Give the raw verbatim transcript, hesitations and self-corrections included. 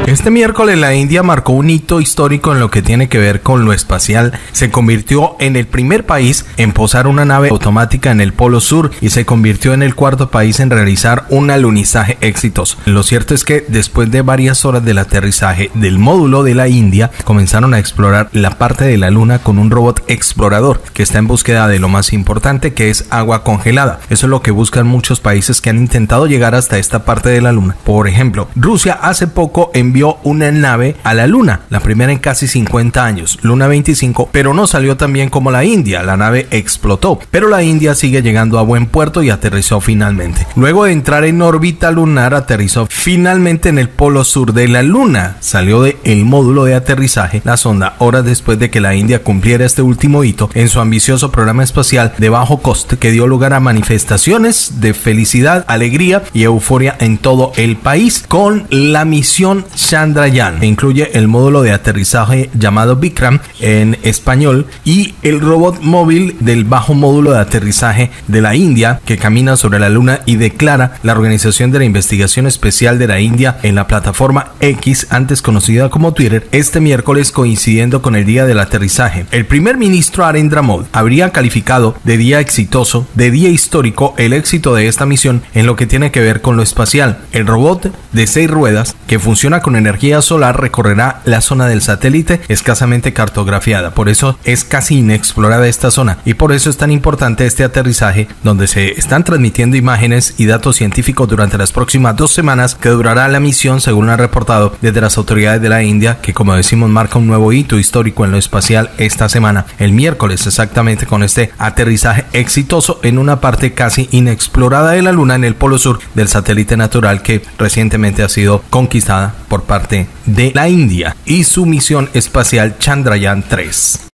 Este miércoles la India marcó un hito histórico en lo que tiene que ver con lo espacial. Se convirtió en el primer país en posar una nave automática en el Polo Sur y se convirtió en el cuarto país en realizar un alunizaje exitoso. Lo cierto es que después de varias horas del aterrizaje del módulo de la India, comenzaron a explorar la parte de la Luna con un robot explorador que está en búsqueda de lo más importante, que es agua congelada. Eso es lo que buscan muchos países que han intentado llegar hasta esta parte de la Luna. Por ejemplo, Rusia hace poco envió una nave a la Luna, la primera en casi cincuenta años, Luna veinticinco, pero no salió tan bien como la India. La nave explotó, pero la India sigue llegando a buen puerto y aterrizó finalmente. Luego de entrar en órbita lunar, aterrizó finalmente en el polo sur de la Luna. Salió del módulo de aterrizaje la sonda horas después de que la India cumpliera este último hito en su ambicioso programa espacial de bajo coste, que dio lugar a manifestaciones de felicidad, alegría y euforia en todo el país con la misión Chandrayaan, que incluye el módulo de aterrizaje llamado Vikram en español y el robot móvil del bajo módulo de aterrizaje de la India que camina sobre la Luna, y declara la Organización de la Investigación Especial de la India en la plataforma X, antes conocida como Twitter, este miércoles, coincidiendo con el día del aterrizaje. El primer ministro Narendra Modi habría calificado de día exitoso, de día histórico, el éxito de esta misión en lo que tiene que ver con lo espacial. El robot de seis ruedas que funciona con energía solar recorrerá la zona del satélite escasamente cartografiada, por eso es casi inexplorada esta zona y por eso es tan importante este aterrizaje, donde se están transmitiendo imágenes y datos científicos durante las próximas dos semanas que durará la misión, según ha reportado desde las autoridades de la India, que como decimos marca un nuevo hito histórico en lo espacial esta semana, el miércoles exactamente, con este aterrizaje exitoso en una parte casi inexplorada de la Luna, en el polo sur del satélite natural que recientemente ha sido conquistada por parte de la India y su misión espacial Chandrayaan tres.